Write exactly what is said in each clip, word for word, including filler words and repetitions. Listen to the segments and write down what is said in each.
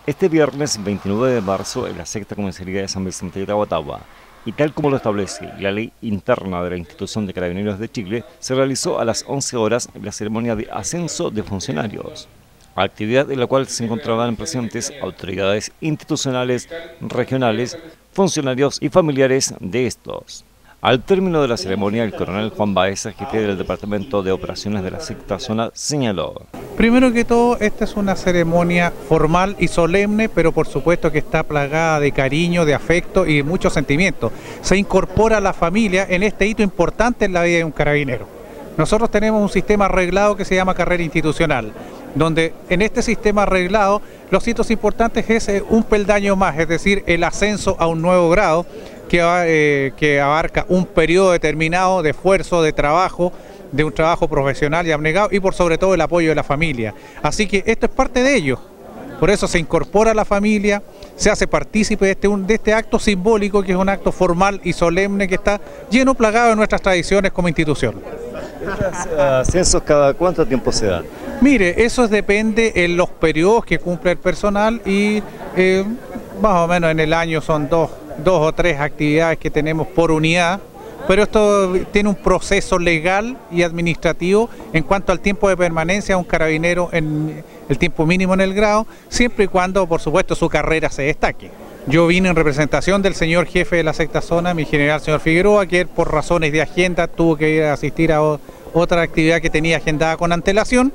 Este viernes veintinueve de marzo, en la sexta comisaría de San Vicente de Tahuatahua, y tal como lo establece la ley interna de la Institución de Carabineros de Chile, se realizó a las once horas la ceremonia de ascenso de funcionarios, actividad en la cual se encontraban presentes autoridades institucionales, regionales, funcionarios y familiares de estos. Al término de la ceremonia, el coronel Juan Baeza, jefe del Departamento de Operaciones de la Sexta Zona, señaló: primero que todo, esta es una ceremonia formal y solemne, pero por supuesto que está plagada de cariño, de afecto y de muchos sentimientos. Se incorpora a la familia en este hito importante en la vida de un carabinero. Nosotros tenemos un sistema arreglado que se llama carrera institucional, donde en este sistema arreglado los hitos importantes es un peldaño más, es decir, el ascenso a un nuevo grado que, eh, que abarca un periodo determinado de esfuerzo, de trabajo, de un trabajo profesional y abnegado, y por sobre todo el apoyo de la familia. Así que esto es parte de ello. Por eso se incorpora a la familia, se hace partícipe de este, de este acto simbólico, que es un acto formal y solemne que está lleno, plagado de nuestras tradiciones como institución. ¿Estos ascensos cada cuánto tiempo se dan? Mire, eso depende en los periodos que cumple el personal y eh, más o menos en el año son dos, dos o tres actividades que tenemos por unidad. Pero esto tiene un proceso legal y administrativo en cuanto al tiempo de permanencia de un carabinero en el tiempo mínimo en el grado, siempre y cuando, por supuesto, su carrera se destaque. Yo vine en representación del señor jefe de la sexta zona, mi general señor Figueroa, que él, por razones de agenda tuvo que ir a asistir a otra actividad que tenía agendada con antelación.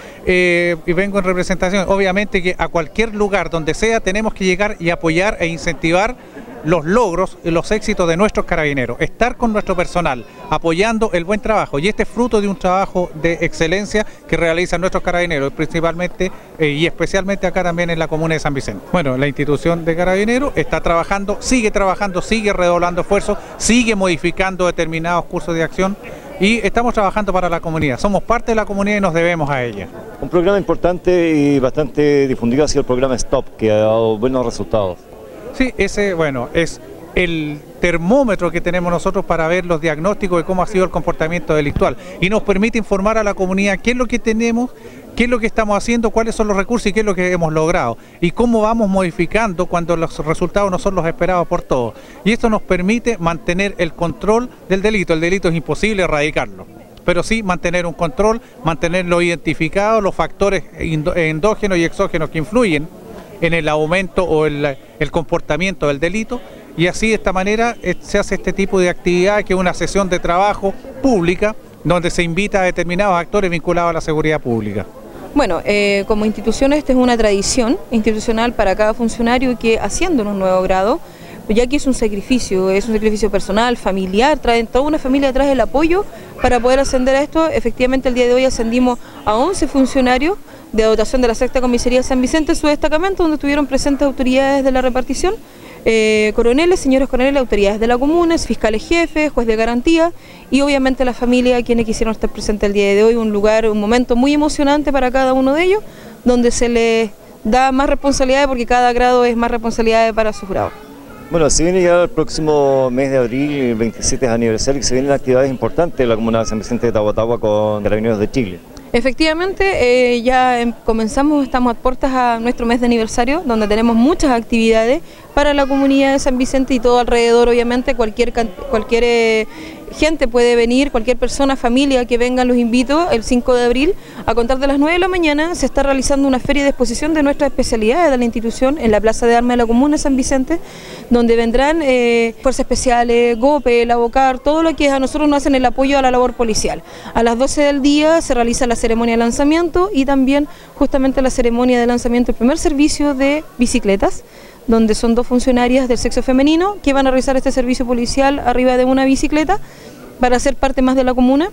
Eh, y vengo en representación. Obviamente que a cualquier lugar donde sea tenemos que llegar y apoyar e incentivar los logros y los éxitos de nuestros carabineros, estar con nuestro personal, apoyando el buen trabajo, y este es fruto de un trabajo de excelencia que realizan nuestros carabineros, principalmente eh, y especialmente acá también en la comuna de San Vicente. Bueno, la institución de carabineros está trabajando, sigue trabajando, sigue redoblando esfuerzos, sigue modificando determinados cursos de acción, y estamos trabajando para la comunidad, somos parte de la comunidad y nos debemos a ella. Un programa importante y bastante difundido ha sido el programa STOP, que ha dado buenos resultados. Sí, ese, bueno, es el termómetro que tenemos nosotros para ver los diagnósticos de cómo ha sido el comportamiento delictual, y nos permite informar a la comunidad qué es lo que tenemos, qué es lo que estamos haciendo, cuáles son los recursos y qué es lo que hemos logrado, y cómo vamos modificando cuando los resultados no son los esperados por todos. Y esto nos permite mantener el control del delito. El delito es imposible erradicarlo, pero sí mantener un control, mantenerlo identificado, los factores endógenos y exógenos que influyen en el aumento o el, el comportamiento del delito, y así de esta manera se hace este tipo de actividad, que es una sesión de trabajo pública donde se invita a determinados actores vinculados a la seguridad pública. Bueno, eh, como institución esta es una tradición institucional para cada funcionario que asciende en un nuevo grado, ya que es un sacrificio, es un sacrificio personal, familiar, traen toda una familia detrás del apoyo para poder ascender a esto. Efectivamente el día de hoy ascendimos a once funcionarios de dotación de la sexta comisaría de San Vicente, su destacamento, donde estuvieron presentes autoridades de la repartición, eh, coroneles, señores coroneles, autoridades de la comuna, fiscales jefes, juez de garantía y obviamente la familia, quienes quisieron estar presentes el día de hoy. Un lugar, un momento muy emocionante para cada uno de ellos, donde se les da más responsabilidades, porque cada grado es más responsabilidad para sus grados. Bueno, se viene ya el próximo mes de abril, el veintisiete aniversario, y se vienen actividades importantes en la comuna de San Vicente de Tahuatahua con Carabineros de Chile. Efectivamente, eh, ya em, comenzamos, estamos a puertas a nuestro mes de aniversario, donde tenemos muchas actividades para la comunidad de San Vicente y todo alrededor. Obviamente cualquier, cualquier eh, gente puede venir, cualquier persona, familia que vengan, los invito el cinco de abril a contar de las nueve de la mañana. Se está realizando una feria de exposición de nuestras especialidades de la institución en la Plaza de Armas de la comuna de San Vicente, donde vendrán eh, fuerzas especiales, GOPE, el ABOCAR, todo lo que a nosotros nos hacen el apoyo a la labor policial. A las doce del día se realiza la ceremonia de lanzamiento y también justamente la ceremonia de lanzamiento del primer servicio de bicicletas, donde son dos funcionarias del sexo femenino que van a realizar este servicio policial arriba de una bicicleta para ser parte más de la comuna.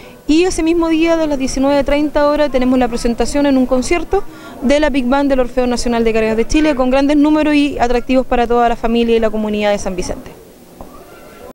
Y ese mismo día, de las diecinueve treinta horas, tenemos la presentación en un concierto de la Big Band del Orfeo Nacional de Carabineros de Chile, con grandes números y atractivos para toda la familia y la comunidad de San Vicente.